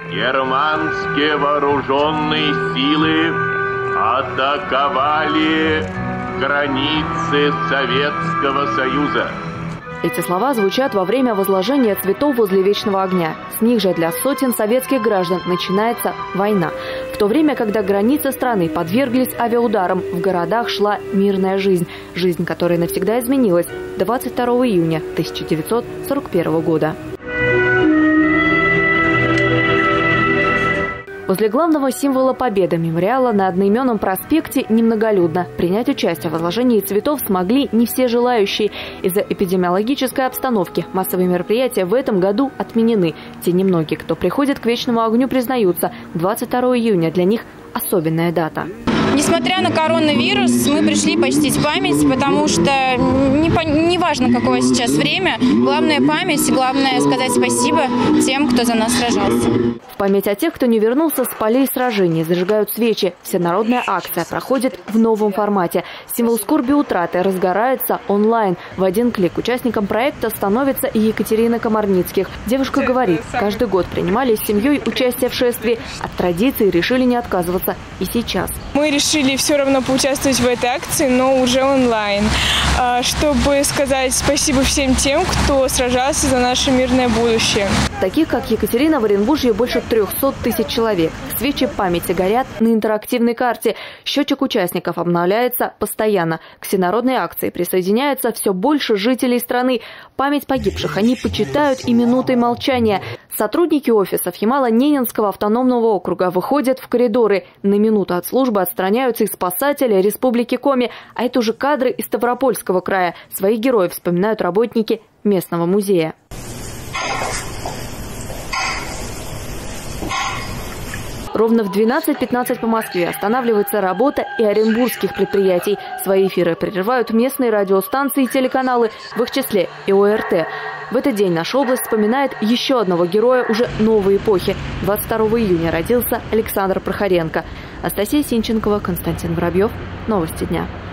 Германские вооруженные силы атаковали границы Советского Союза. Эти слова звучат во время возложения цветов возле Вечного огня. С них же для сотен советских граждан начинается война. В то время, когда границы страны подверглись авиаударам, в городах шла мирная жизнь. Жизнь, которая навсегда изменилась 22 июня 1941 года. Возле главного символа победы мемориала на одноименном проспекте немноголюдно. Принять участие в возложении цветов смогли не все желающие. Из-за эпидемиологической обстановки массовые мероприятия в этом году отменены. Те немногие, кто приходит к Вечному огню, признаются, 22 июня для них особенная дата. Несмотря на коронавирус, мы пришли почтить память, потому что не важно, какое сейчас время. Главное память, главное сказать спасибо тем, кто за нас сражался. В память о тех, кто не вернулся с полей сражений, зажигают свечи. Всенародная акция проходит в новом формате. Символ скорби утраты разгорается онлайн. В один клик участником проекта становится и Екатерина Комарницких. Девушка говорит, каждый год принимали с семьей участие в шествии. От традиции решили не отказываться и сейчас. Мы решили все равно поучаствовать в этой акции, но уже онлайн, чтобы сказать спасибо всем тем, кто сражался за наше мирное будущее. Таких, как Екатерина, в Оренбурге больше 300 тысяч человек. Свечи памяти горят на интерактивной карте. Счетчик участников обновляется постоянно. К всенародной акции присоединяется все больше жителей страны. Память погибших они почитают и минутой молчания. Сотрудники офисов Ямало-Ненецкого автономного округа выходят в коридоры. На минуту от службы отстраняются и спасатели Республики Коми. А это уже кадры из Ставропольского края. Своих героев вспоминают работники местного музея. Ровно в 12:15 по Москве останавливается работа и оренбургских предприятий. Свои эфиры прерывают местные радиостанции и телеканалы, в их числе и ОРТ. В этот день наша область вспоминает еще одного героя уже новой эпохи. 22 июня родился Александр Прохоренко. Анастасия Синченкова, Константин Воробьев. Новости дня.